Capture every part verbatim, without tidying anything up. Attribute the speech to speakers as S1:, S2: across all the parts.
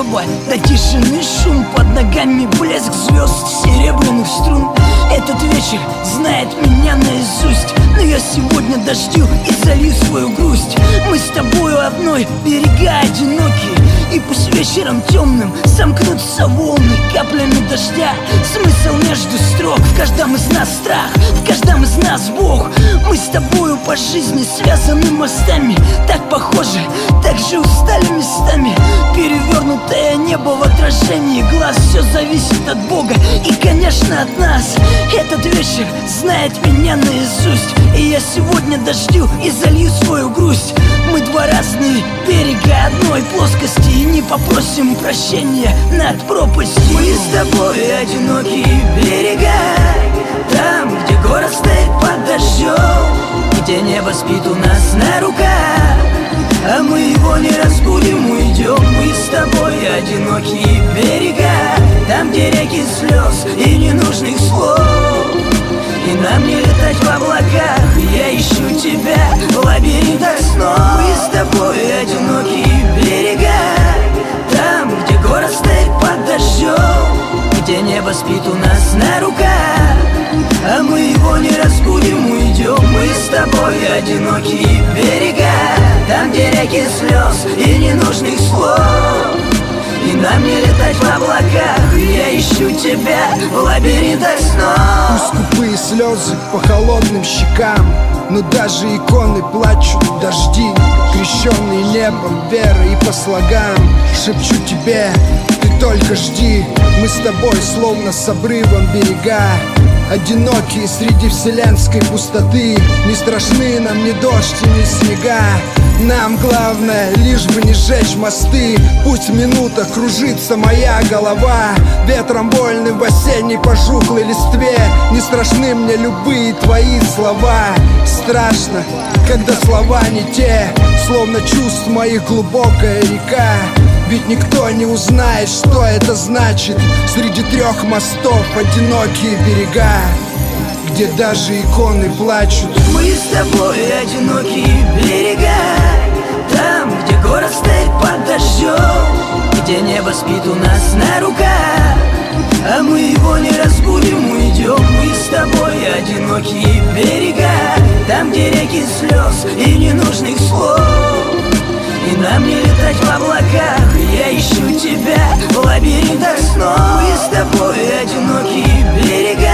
S1: небо до тишины шум, под ногами блеск звезд серебряных струн. Этот вечер знает меня наизусть, но я сегодня дождю и залью свою грусть. Мы с тобою одной, берега одинокие, и пусть вечером темным сомкнутся волны каплями дождя. Смысл между строк, в каждом из нас страх, в каждом из нас Бог. Мы с тобою по жизни связаны мостами, так похожи, так же устали местами. Перевернутое небо в отражении глаз, все зависит от Бога и, конечно, от нас. Этот вечер знает меня наизусть, и я сегодня дождю и залью свою грусть. Мы два разные берега одной плоскости, и не попросим прощения над пропастью. Мы с тобой одинокие берега, там, где город стоит под дождем, где небо спит у нас на руках, а мы его не разбудим, уйдем. Мы с тобой одинокие берега, там, где реки слез и ненужных слов, и нам не летать в облаках. Я ищу тебя в лабиринтах снов. Мы с тобой одинокие берега, там, где город стоит под дождем, где небо спит у нас на руках, а мы его не разбудим, уйдем. Мы с тобой одинокие берега, там, где реки слез и ненужных слов, и нам не летать в облаках. Я ищу тебя в лабиринтах снов.
S2: Пусть скупые слезы по холодным щекам, но даже иконы плачут дожди, крещенные небом верой и по слогам. Шепчу тебе, ты только жди. Мы с тобой словно с обрывом берега, одинокие среди вселенской пустоты. Не страшны нам ни дождь и ни снега, нам главное лишь бы не сжечь мосты. Пусть минута кружится моя голова ветром вольным в осенней пожухлой листве. Не страшны мне любые твои слова. Страшно, когда слова не те, словно чувств моих глубокая река. Ведь никто не узнает, что это значит среди трех мостов одинокие берега, где даже иконы плачут.
S1: Мы с тобой одинокие берега, там, где город стоит под дождем, где небо спит у нас на руках, а мы его не разбудим, уйдем. Мы с тобой одинокие берега, там, где реки слез и ненужных слов, и нам не летать в облаках. Я ищу тебя в лабиринтах снов. Мы с тобой одинокие берега,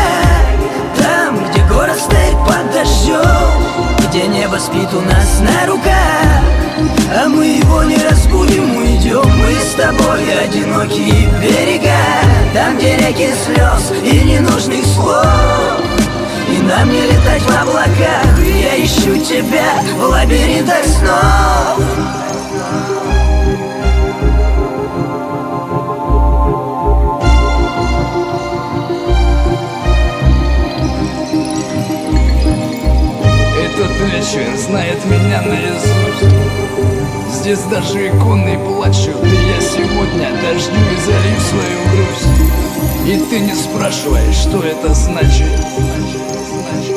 S1: там, где город стоит под дождем, где небо спит у нас на руках, а мы его не разбудим, уйдем. Мы с тобой одинокие берега, там, где реки слез и ненужных слов, и нам не летать в облаках. Я ищу тебя в лабиринтах снов.
S3: Этот вечер знает меня наизусть, здесь даже иконы плачут, и я сегодня дождю и залью свою грусть. И ты не спрашивай, что это значит.